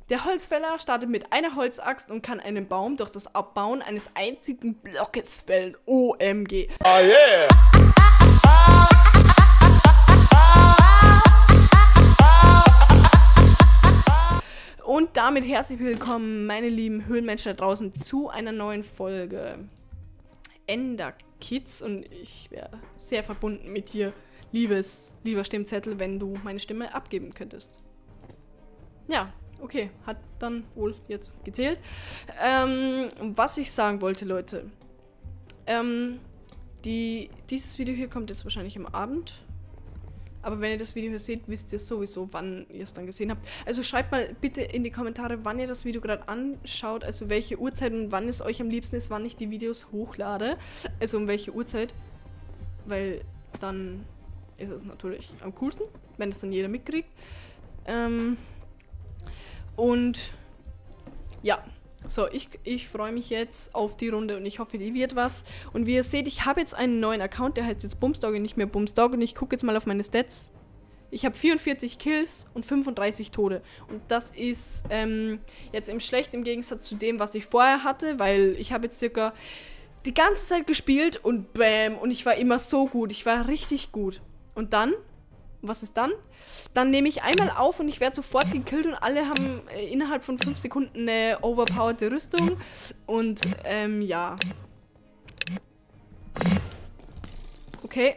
Der Holzfäller startet mit einer Holzaxt und kann einen Baum durch das Abbauen eines einzigen Blockes fällen. OMG. Oh yeah! Und damit herzlich willkommen, meine lieben Höhlenmenschen da draußen, zu einer neuen Folge Ender Kids. Und ich wäre sehr verbunden mit dir, lieber Stimmzettel, wenn du meine Stimme abgeben könntest. Ja, okay, hat dann wohl jetzt gezählt. Was ich sagen wollte, Leute. Dieses Video hier kommt jetzt wahrscheinlich am Abend. Aber wenn ihr das Video hier seht, wisst ihr sowieso, wann ihr es dann gesehen habt. Also schreibt mal bitte in die Kommentare, wann ihr das Video gerade anschaut. Also welche Uhrzeit und wann es euch am liebsten ist, wann ich die Videos hochlade. Also um welche Uhrzeit. Weil dann ist es natürlich am coolsten, wenn es dann jeder mitkriegt. Und ja, so, ich freue mich jetzt auf die Runde und ich hoffe, die wird was. Und wie ihr seht, ich habe jetzt einen neuen Account, der heißt jetzt Bumsdog und nicht mehr Bumsdog. Und ich gucke jetzt mal auf meine Stats. Ich habe 44 Kills und 35 Tode. Und das ist jetzt schlecht im Gegensatz zu dem, was ich vorher hatte, weil ich habe jetzt circa die ganze Zeit gespielt und bam, und ich war immer so gut. Ich war richtig gut. Und dann, was ist dann? Dann nehme ich einmal auf und ich werde sofort gekillt und alle haben innerhalb von 5 Sekunden eine overpowerte Rüstung. Und, ja. Okay.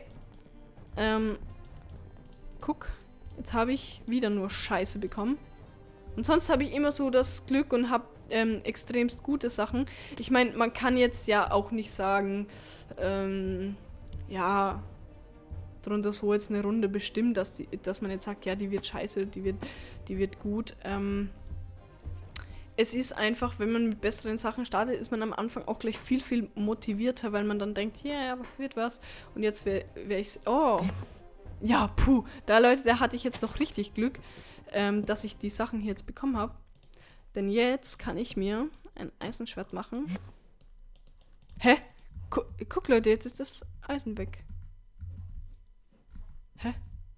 Guck. Jetzt habe ich wieder nur Scheiße bekommen. Und sonst habe ich immer so das Glück und habe extremst gute Sachen. Ich meine, man kann jetzt ja auch nicht sagen, ja, drunter so jetzt eine Runde bestimmt, dass man jetzt sagt, ja, die wird scheiße, die wird gut. Es ist einfach, wenn man mit besseren Sachen startet, ist man am Anfang auch gleich viel, viel motivierter, weil man dann denkt, ja, das wird was. Und jetzt wäre ich, oh, ja, puh, Leute, da hatte ich jetzt doch richtig Glück, dass ich die Sachen hier jetzt bekommen habe. Denn jetzt kann ich mir ein Eisenschwert machen. Hä? Guck, Leute, jetzt ist das Eisen weg. Hä?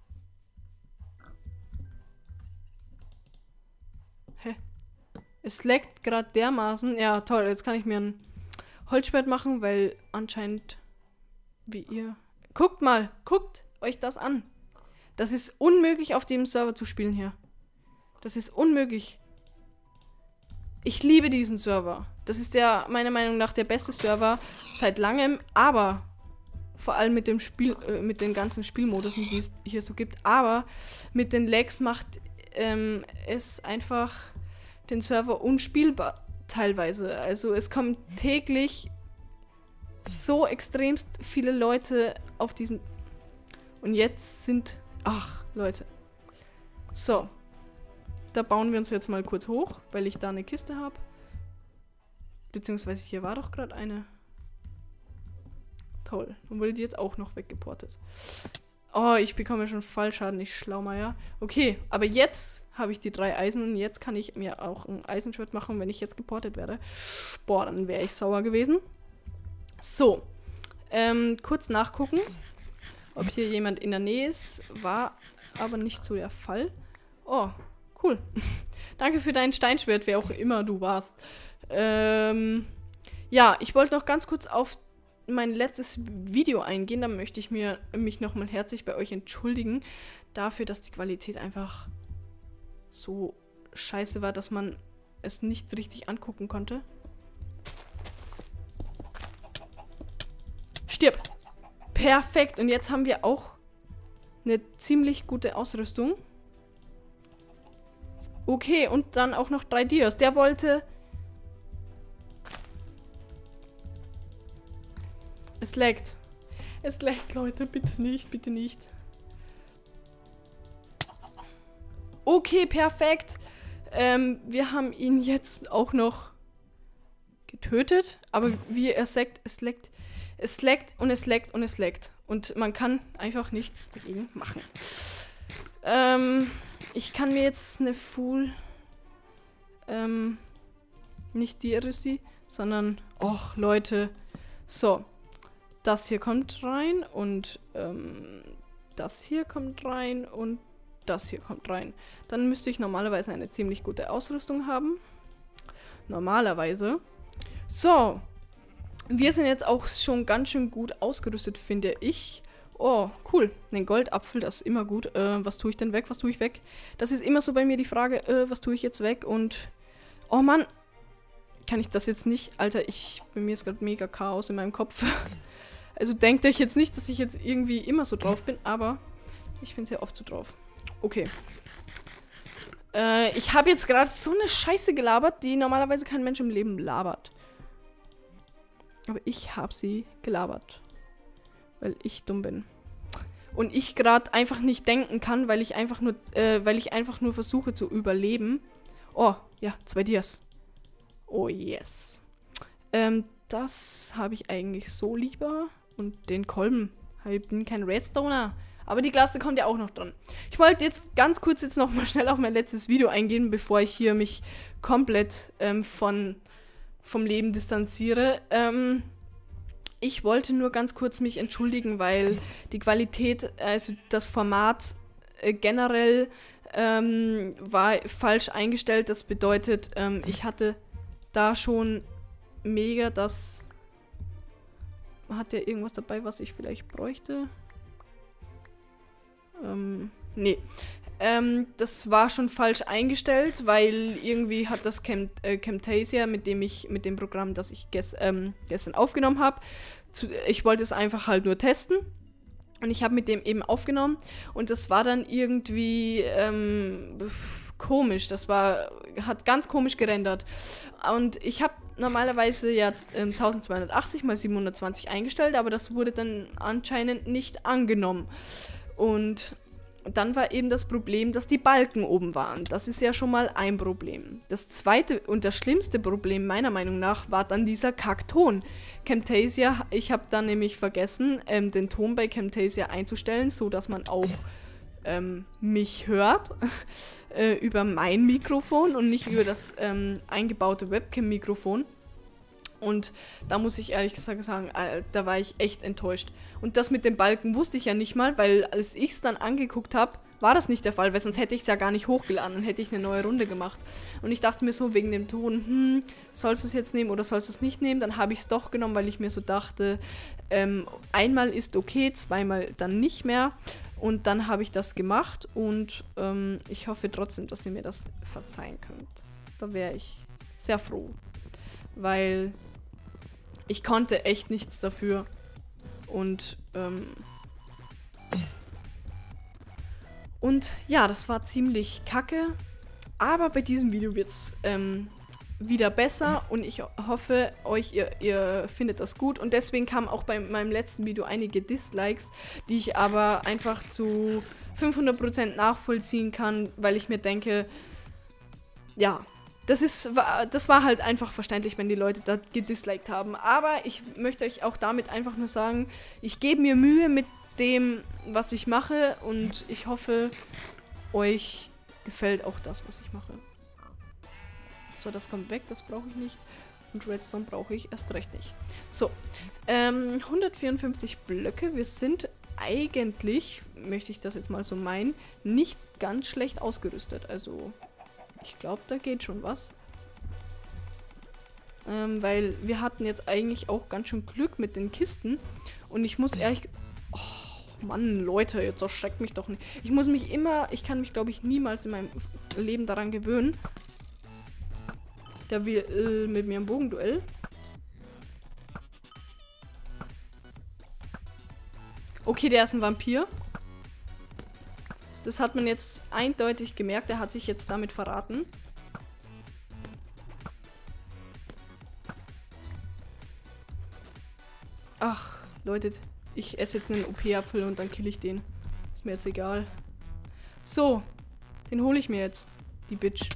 Hä? Es laggt gerade dermaßen. Ja, toll. Jetzt kann ich mir ein Holzschwert machen, weil anscheinend, wie ihr... Guckt mal! Guckt euch das an! Das ist unmöglich, auf dem Server zu spielen hier. Das ist unmöglich. Ich liebe diesen Server. Das ist meiner Meinung nach der beste Server seit langem, aber... Vor allem mit dem Spiel, mit den ganzen Spielmodusen, die es hier so gibt. Aber mit den Lags macht es einfach den Server unspielbar teilweise. Also es kommen täglich so extremst viele Leute auf diesen... Und jetzt sind... Ach, Leute. So. Da bauen wir uns jetzt mal kurz hoch, weil ich da eine Kiste habe. Beziehungsweise hier war doch gerade eine... Toll. Dann wurde die jetzt auch noch weggeportet. Oh, ich bekomme schon Fallschaden, ich Schlaumeier. Okay, aber jetzt habe ich die 3 Eisen und jetzt kann ich mir auch ein Eisenschwert machen, wenn ich jetzt geportet werde. Boah, dann wäre ich sauer gewesen. So. Kurz nachgucken, ob hier jemand in der Nähe ist. War aber nicht so der Fall. Oh, cool. Danke für dein Steinschwert, wer auch immer du warst. Ja, ich wollte noch ganz kurz auf mein letztes Video eingehen, dann möchte ich mich nochmal herzlich bei euch entschuldigen dafür, dass die Qualität einfach so scheiße war, dass man es nicht richtig angucken konnte. Stirb! Perfekt! Und jetzt haben wir auch eine ziemlich gute Ausrüstung. Okay, und dann auch noch 3 Dias. Der wollte... Es laggt. Es laggt, Leute. Bitte nicht, bitte nicht. Okay, perfekt. Wir haben ihn jetzt auch noch getötet. Aber wie er sagt, es laggt. Es laggt und es laggt und es laggt. Und man kann einfach nichts dagegen machen. Ich kann mir jetzt eine Full... nicht die Rüssi, sondern... Och, Leute. So. Das hier kommt rein und das hier kommt rein und das hier kommt rein. Dann müsste ich normalerweise eine ziemlich gute Ausrüstung haben. Normalerweise. So. Wir sind jetzt auch schon ganz schön gut ausgerüstet, finde ich. Oh, cool. Ein Goldapfel, das ist immer gut. Was tue ich denn weg? Was tue ich weg? Das ist immer so bei mir die Frage, was tue ich jetzt weg? Und, oh Mann, kann ich das jetzt nicht? Alter, bei mir ist gerade mega Chaos in meinem Kopf. Also denkt euch jetzt nicht, dass ich jetzt irgendwie immer so drauf bin, aber ich bin sehr oft so drauf. Okay. Ich habe jetzt gerade so eine Scheiße gelabert, die normalerweise kein Mensch im Leben labert. Aber ich habe sie gelabert. Weil ich dumm bin. Und ich gerade einfach nicht denken kann, weil ich einfach nur versuche zu überleben. Oh, ja, 2 Dias. Oh, yes. Das habe ich eigentlich so lieber. Und den Kolben. Ich bin kein Redstoner. Aber die Klasse kommt ja auch noch dran. Ich wollte jetzt ganz kurz noch mal schnell auf mein letztes Video eingehen, bevor ich hier mich komplett vom Leben distanziere. Ich wollte nur ganz kurz mich entschuldigen, weil die Qualität, also das Format generell war falsch eingestellt. Das bedeutet, ich hatte da schon mega das... Hat der irgendwas dabei, was ich vielleicht bräuchte? Nee. Das war schon falsch eingestellt, weil irgendwie hat das Camtasia, mit dem Programm, das ich gestern aufgenommen habe, ich wollte es einfach halt nur testen. Und ich habe mit dem eben aufgenommen und das war dann irgendwie komisch. Hat ganz komisch gerendert. Und ich habe normalerweise ja 1280 x 720 eingestellt, aber das wurde dann anscheinend nicht angenommen. Und dann war eben das Problem, dass die Balken oben waren. Das ist ja schon mal ein Problem. Das zweite und das schlimmste Problem meiner Meinung nach war dann dieser Kackton. Camtasia, ich habe dann nämlich vergessen, den Ton bei Camtasia einzustellen, so dass man auch mich hört über mein Mikrofon und nicht über das eingebaute Webcam-Mikrofon. Und da muss ich ehrlich gesagt sagen, da war ich echt enttäuscht. Und das mit den Balken wusste ich ja nicht mal, weil als ich es dann angeguckt habe, war das nicht der Fall, weil sonst hätte ich es ja gar nicht hochgeladen, dann hätte ich eine neue Runde gemacht. Und ich dachte mir so wegen dem Ton, sollst du es jetzt nehmen oder sollst du es nicht nehmen? Dann habe ich es doch genommen, weil ich mir so dachte, einmal ist okay, zweimal dann nicht mehr. Und dann habe ich das gemacht und ich hoffe trotzdem, dass ihr mir das verzeihen könnt. Da wäre ich sehr froh, weil ich konnte echt nichts dafür und ja, das war ziemlich kacke, aber bei diesem Video wird es wieder besser und ich hoffe, ihr findet das gut und deswegen kamen auch bei meinem letzten Video einige Dislikes, die ich aber einfach zu 500% nachvollziehen kann, weil ich mir denke, ja, das war halt einfach verständlich, wenn die Leute da gedisliked haben. Aber ich möchte euch auch damit einfach nur sagen, ich gebe mir Mühe mit dem, was ich mache und ich hoffe, euch gefällt auch das, was ich mache. So, das kommt weg, das brauche ich nicht. Und Redstone brauche ich erst recht nicht. So, 154 Blöcke. Wir sind eigentlich, möchte ich das jetzt mal so meinen, nicht ganz schlecht ausgerüstet. Also... ich glaube, da geht schon was. Weil wir hatten jetzt eigentlich auch ganz schön Glück mit den Kisten. Und ich muss ehrlich... oh Mann, Leute, jetzt erschreckt mich doch nicht. Ich kann mich, glaube ich, niemals in meinem Leben daran gewöhnen. Der will mit mir im Bogenduell. Okay, der ist ein Vampir. Das hat man jetzt eindeutig gemerkt. Er hat sich jetzt damit verraten. Ach, Leute, ich esse jetzt einen OP-Apfel und dann kill ich den. Ist mir jetzt egal. So, den hole ich mir jetzt. Die Bitch.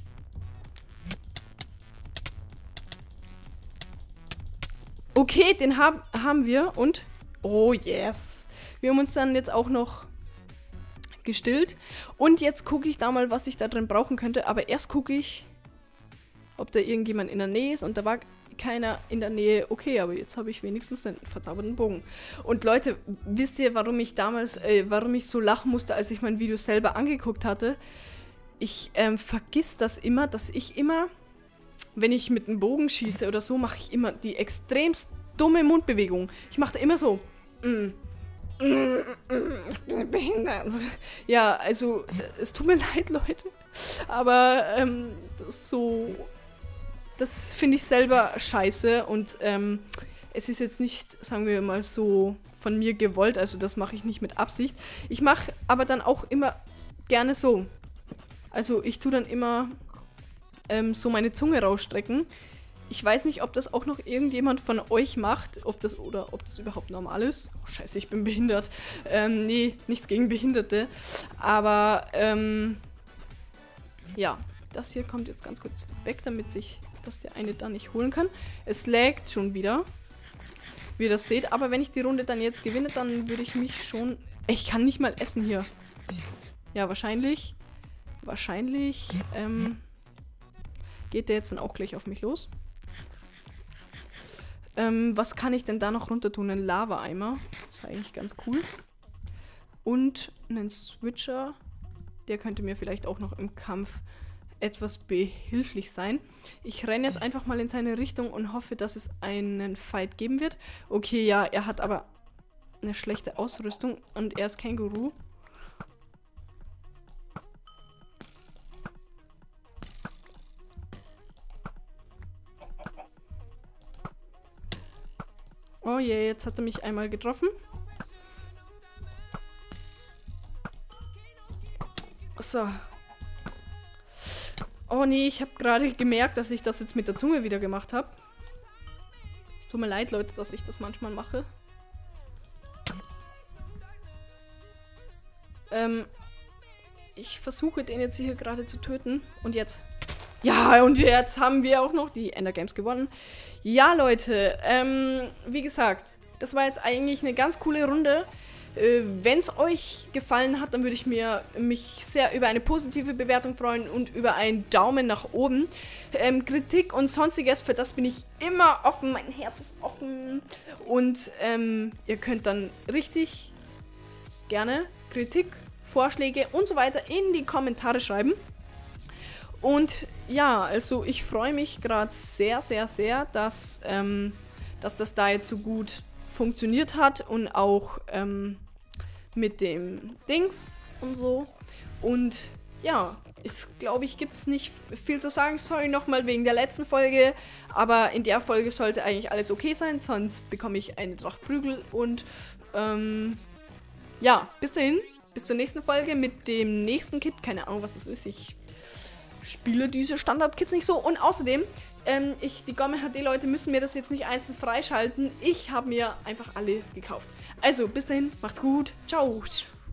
Okay, den haben wir und... oh, yes. Wir haben uns dann jetzt auch noch... gestillt. Und jetzt gucke ich da mal, was ich da drin brauchen könnte. Aber erst gucke ich, ob da irgendjemand in der Nähe ist. Und da war keiner in der Nähe. Okay, aber jetzt habe ich wenigstens einen verzauberten Bogen. Und Leute, wisst ihr, warum ich damals, warum ich so lachen musste, als ich mein Video selber angeguckt hatte? Ich vergiss das immer, dass ich immer, wenn ich mit einem Bogen schieße oder so, mache ich immer die extremst dumme Mundbewegung. Ich mache da immer so. Ich bin behindert. Ja, also, es tut mir leid, Leute. Aber das finde ich selber scheiße. Und es ist jetzt nicht, sagen wir mal so, von mir gewollt. Also das mache ich nicht mit Absicht. Ich mache aber dann auch immer gerne so. Also ich tue dann immer so meine Zunge rausstrecken. Ich weiß nicht, ob das auch noch irgendjemand von euch macht, ob das überhaupt normal ist. Oh, scheiße, ich bin behindert. Nee, nichts gegen Behinderte. Aber, ja, das hier kommt jetzt ganz kurz weg, damit sich das der eine da nicht holen kann. Es laggt schon wieder, wie ihr das seht. Aber wenn ich die Runde dann jetzt gewinne, dann würde ich mich schon... Ich kann nicht mal essen hier. Ja, wahrscheinlich, geht der jetzt dann auch gleich auf mich los. Was kann ich denn da noch runter tun? Einen Lava-Eimer. Das ist eigentlich ganz cool. Und einen Switcher. Der könnte mir vielleicht auch noch im Kampf etwas behilflich sein. Ich renne jetzt einfach mal in seine Richtung und hoffe, dass es einen Fight geben wird. Okay, ja, er hat aber eine schlechte Ausrüstung und er ist Känguru. Oh je, jetzt hat er mich einmal getroffen. So. Oh nee, ich habe gerade gemerkt, dass ich das jetzt mit der Zunge wieder gemacht habe. Es tut mir leid, Leute, dass ich das manchmal mache. Ich versuche den jetzt hier gerade zu töten. Und jetzt... Ja, und jetzt haben wir auch noch die Ender Games gewonnen. Ja, Leute, wie gesagt, das war jetzt eigentlich eine ganz coole Runde. Wenn es euch gefallen hat, dann würde ich mich sehr über eine positive Bewertung freuen und über einen Daumen nach oben. Kritik und sonstiges, für das bin ich immer offen, mein Herz ist offen. Und ihr könnt dann richtig gerne Kritik, Vorschläge und so weiter in die Kommentare schreiben. Und ja, also ich freue mich gerade sehr, sehr, sehr, dass das da jetzt so gut funktioniert hat und auch mit dem Dings und so. Und ja, glaube ich, gibt es nicht viel zu sagen. Sorry nochmal wegen der letzten Folge, aber in der Folge sollte eigentlich alles okay sein, sonst bekomme ich eine Tracht Prügel. Und ja, bis dahin, bis zur nächsten Folge mit dem nächsten Kit. Keine Ahnung, was das ist. Ich spiele diese Standard-Kits nicht so. Und außerdem, die Gomme HD-Leute müssen mir das jetzt nicht einzeln freischalten. Ich habe mir einfach alle gekauft. Also, bis dahin, macht's gut. Ciao.